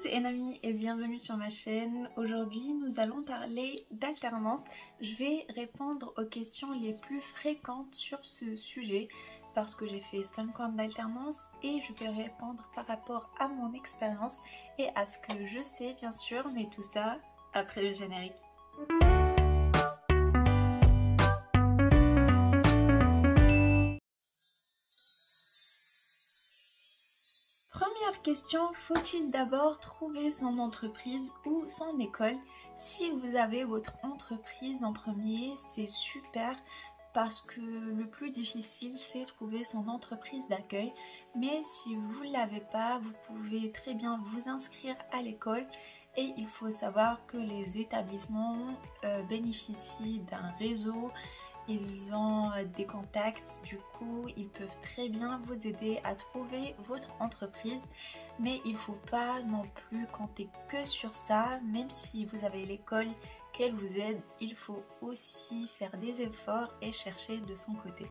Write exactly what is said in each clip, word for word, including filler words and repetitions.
c'est Enami et bienvenue sur ma chaîne. Aujourd'hui nous allons parler d'alternance. Je vais répondre aux questions les plus fréquentes sur ce sujet parce que j'ai fait cinq ans d'alternance et je vais répondre par rapport à mon expérience et à ce que je sais bien sûr, mais tout ça après le générique. Première question, faut-il d'abord trouver son entreprise ou son école? Si vous avez votre entreprise en premier, c'est super parce que le plus difficile c'est trouver son entreprise d'accueil. Mais si vous ne l'avez pas, vous pouvez très bien vous inscrire à l'école. Et il faut savoir que les établissements euh, bénéficient d'un réseau. Ils ont des contacts, du coup ils peuvent très bien vous aider à trouver votre entreprise, mais il ne faut pas non plus compter que sur ça. Même si vous avez l'école qu'elle vous aide, il faut aussi faire des efforts et chercher de son côté.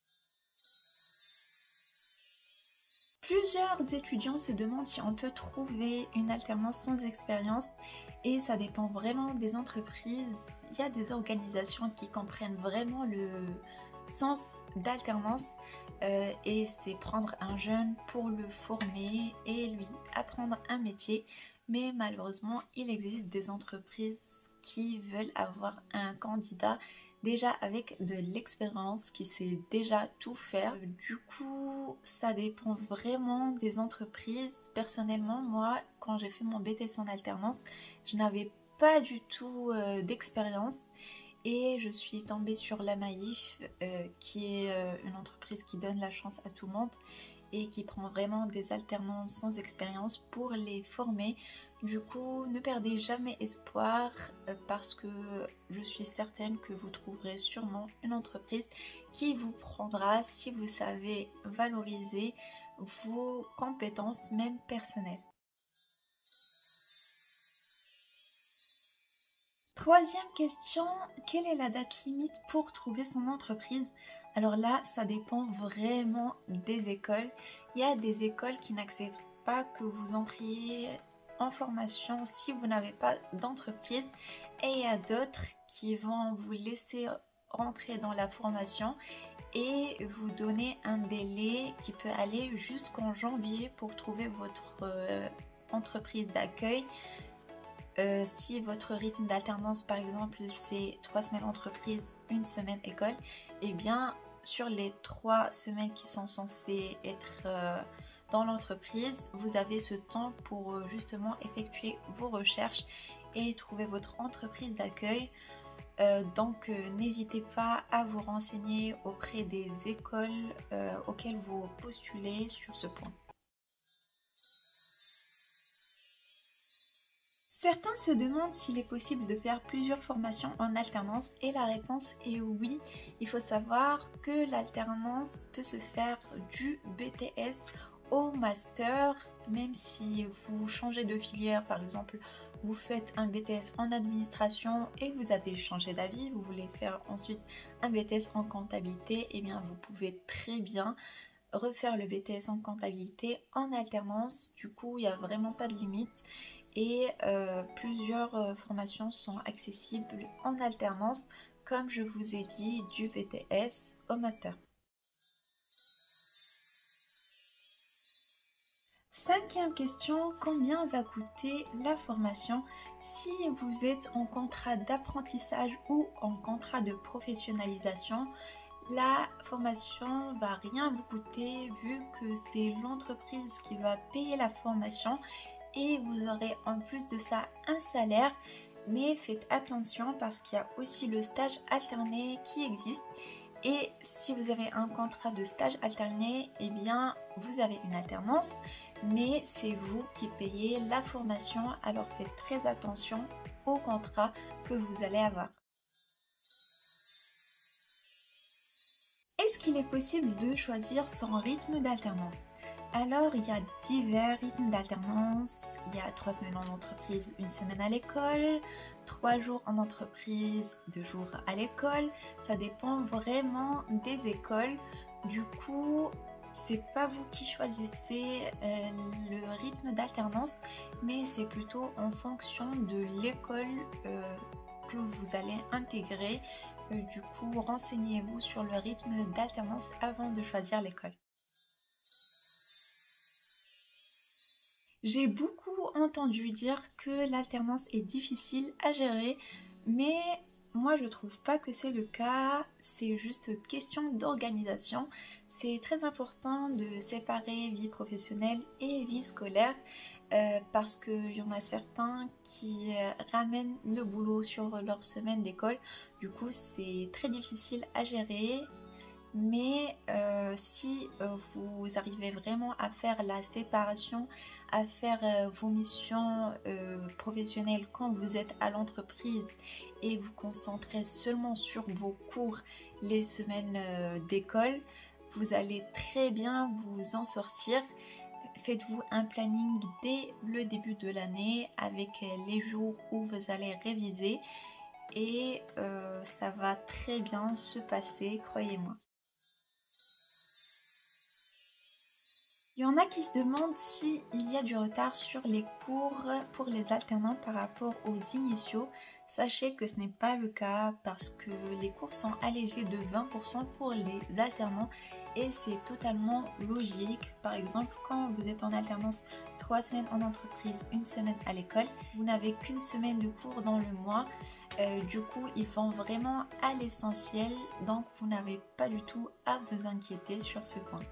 Plusieurs étudiants se demandent si on peut trouver une alternance sans expérience et ça dépend vraiment des entreprises. Il y a des organisations qui comprennent vraiment le sens d'alternance euh, et c'est prendre un jeune pour le former et lui apprendre un métier. Mais malheureusement, il existe des entreprises qui veulent avoir un candidat déjà avec de l'expérience, qui sait déjà tout faire. Du coup, ça dépend vraiment des entreprises. Personnellement, moi, quand j'ai fait mon B T S en alternance, je n'avais pas du tout euh, d'expérience et je suis tombée sur la Maïf, euh, qui est euh, une entreprise qui donne la chance à tout le monde et qui prend vraiment des alternants sans expérience pour les former. Du coup, ne perdez jamais espoir parce que je suis certaine que vous trouverez sûrement une entreprise qui vous prendra si vous savez valoriser vos compétences même personnelles. Troisième question, quelle est la date limite pour trouver son entreprise? Alors là, ça dépend vraiment des écoles. Il y a des écoles qui n'acceptent pas que vous entriez en formation si vous n'avez pas d'entreprise et il y a d'autres qui vont vous laisser rentrer dans la formation et vous donner un délai qui peut aller jusqu'en janvier pour trouver votre euh, entreprise d'accueil. Euh, si votre rythme d'alternance par exemple c'est trois semaines entreprise, une semaine école, et eh bien sur les trois semaines qui sont censées être euh, dans l'entreprise, vous avez ce temps pour euh, justement effectuer vos recherches et trouver votre entreprise d'accueil. Euh, donc euh, n'hésitez pas à vous renseigner auprès des écoles euh, auxquelles vous postulez sur ce point. Certains se demandent s'il est possible de faire plusieurs formations en alternance et la réponse est oui. Il faut savoir que l'alternance peut se faire du B T S au master, même si vous changez de filière, par exemple vous faites un B T S en administration et vous avez changé d'avis, vous voulez faire ensuite un B T S en comptabilité, et eh bien vous pouvez très bien refaire le B T S en comptabilité en alternance. Du coup il n'y a vraiment pas de limite. Et euh, plusieurs euh, formations sont accessibles en alternance, comme je vous ai dit, du B T S au master. Cinquième question, combien va coûter la formation? Si vous êtes en contrat d'apprentissage ou en contrat de professionnalisation, la formation va rien vous coûter vu que c'est l'entreprise qui va payer la formation. Et vous aurez en plus de ça un salaire, mais faites attention parce qu'il y a aussi le stage alterné qui existe. Et si vous avez un contrat de stage alterné, eh bien vous avez une alternance, mais c'est vous qui payez la formation. Alors faites très attention au contrat que vous allez avoir. Est-ce qu'il est possible de choisir son rythme d'alternance? Alors il y a divers rythmes d'alternance, il y a trois semaines en entreprise, une semaine à l'école, trois jours en entreprise, deux jours à l'école, ça dépend vraiment des écoles. Du coup c'est pas vous qui choisissez euh, le rythme d'alternance, mais c'est plutôt en fonction de l'école euh, que vous allez intégrer. Euh, du coup, renseignez-vous sur le rythme d'alternance avant de choisir l'école. J'ai beaucoup entendu dire que l'alternance est difficile à gérer, mais moi je trouve pas que c'est le cas, c'est juste question d'organisation. C'est très important de séparer vie professionnelle et vie scolaire euh, parce qu'il y en a certains qui euh, ramènent le boulot sur leur semaine d'école. Du coup, c'est très difficile à gérer. Mais euh, si euh, vous arrivez vraiment à faire la séparation, à faire euh, vos missions euh, professionnelles quand vous êtes à l'entreprise et vous concentrez seulement sur vos cours les semaines euh, d'école, vous allez très bien vous en sortir. Faites-vous un planning dès le début de l'année avec les jours où vous allez réviser et euh, ça va très bien se passer, croyez-moi. Il y en a qui se demandent s'il y a du retard sur les cours pour les alternants par rapport aux initiaux. Sachez que ce n'est pas le cas parce que les cours sont allégés de vingt pour cent pour les alternants et c'est totalement logique. Par exemple, quand vous êtes en alternance trois semaines en entreprise, une semaine à l'école, vous n'avez qu'une semaine de cours dans le mois. Euh, du coup, ils vont vraiment à l'essentiel, donc vous n'avez pas du tout à vous inquiéter sur ce point.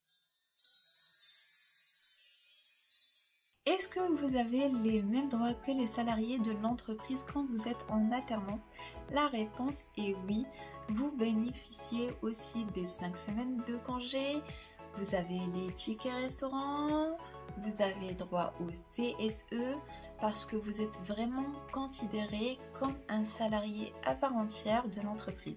Est-ce que vous avez les mêmes droits que les salariés de l'entreprise quand vous êtes en alternance? La réponse est oui. Vous bénéficiez aussi des cinq semaines de congé, vous avez les tickets restaurants, vous avez droit au C S E parce que vous êtes vraiment considéré comme un salarié à part entière de l'entreprise.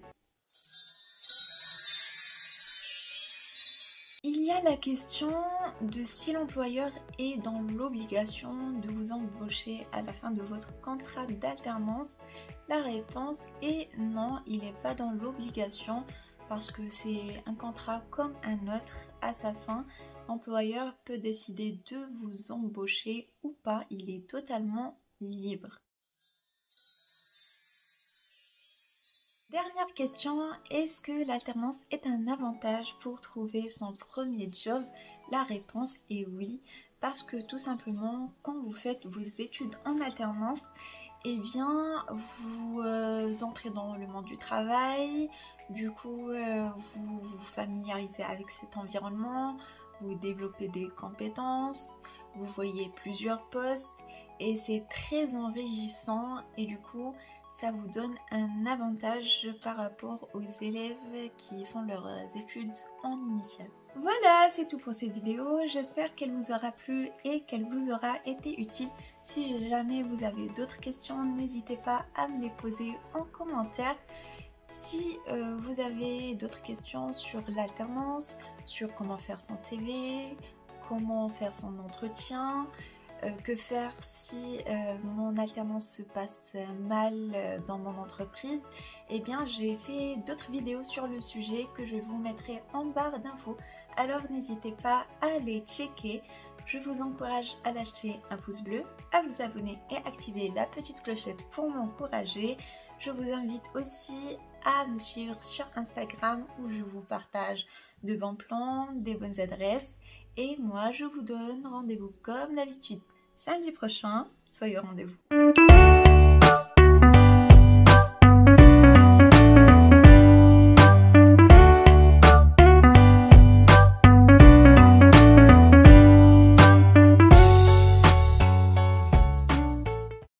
Il y a la question de si l'employeur est dans l'obligation de vous embaucher à la fin de votre contrat d'alternance. La réponse est non, il n'est pas dans l'obligation parce que c'est un contrat comme un autre. À sa fin, l'employeur peut décider de vous embaucher ou pas, il est totalement libre. Dernière question, est-ce que l'alternance est un avantage pour trouver son premier job? La réponse est oui, parce que tout simplement, quand vous faites vos études en alternance, eh bien, vous euh, entrez dans le monde du travail, du coup, euh, vous vous familiarisez avec cet environnement, vous développez des compétences, vous voyez plusieurs postes, et c'est très enrichissant, et du coup, ça vous donne un avantage par rapport aux élèves qui font leurs études en initiale. Voilà, c'est tout pour cette vidéo. J'espère qu'elle vous aura plu et qu'elle vous aura été utile. Si jamais vous avez d'autres questions, n'hésitez pas à me les poser en commentaire. Si euh, vous avez d'autres questions sur l'alternance, sur comment faire son C V, comment faire son entretien, Euh, que faire si euh, mon alternance se passe mal euh, dans mon entreprise, eh bien j'ai fait d'autres vidéos sur le sujet que je vous mettrai en barre d'infos, alors n'hésitez pas à les checker. Je vous encourage à lâcher un pouce bleu, à vous abonner et activer la petite clochette pour m'encourager. Je vous invite aussi à me suivre sur Instagram où je vous partage de bons plans, des bonnes adresses. Et moi, je vous donne rendez-vous comme d'habitude samedi prochain. Soyez au rendez-vous.